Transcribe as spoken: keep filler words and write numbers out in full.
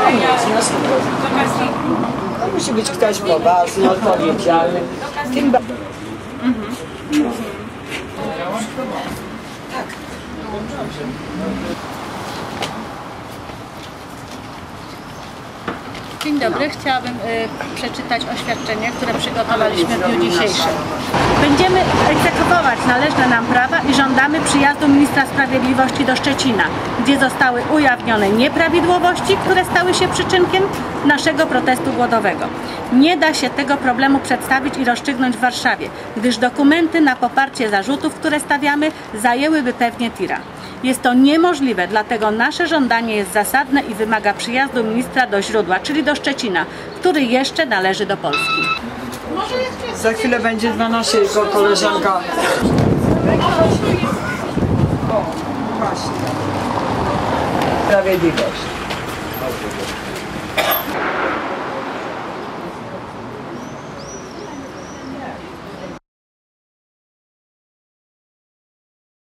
Koniec, na sto procent. To musi być ktoś poważny, odpowiedzialny. Tym ba... Mhm. Tak. Dzień dobry, chciałabym y, przeczytać oświadczenie, które przygotowaliśmy w dniu dzisiejszym. Będziemy egzekwować należne nam prawa i żądamy przyjazdu ministra sprawiedliwości do Szczecina, gdzie zostały ujawnione nieprawidłowości, które stały się przyczynkiem naszego protestu głodowego. Nie da się tego problemu przedstawić i rozstrzygnąć w Warszawie, gdyż dokumenty na poparcie zarzutów, które stawiamy, zajęłyby pewnie tira. Jest to niemożliwe, dlatego nasze żądanie jest zasadne i wymaga przyjazdu ministra do źródła, czyli do Szczecina, który jeszcze należy do Polski. Za chwilę będzie dwanaście, jego koleżanka. O, właśnie. Sprawiedliwość.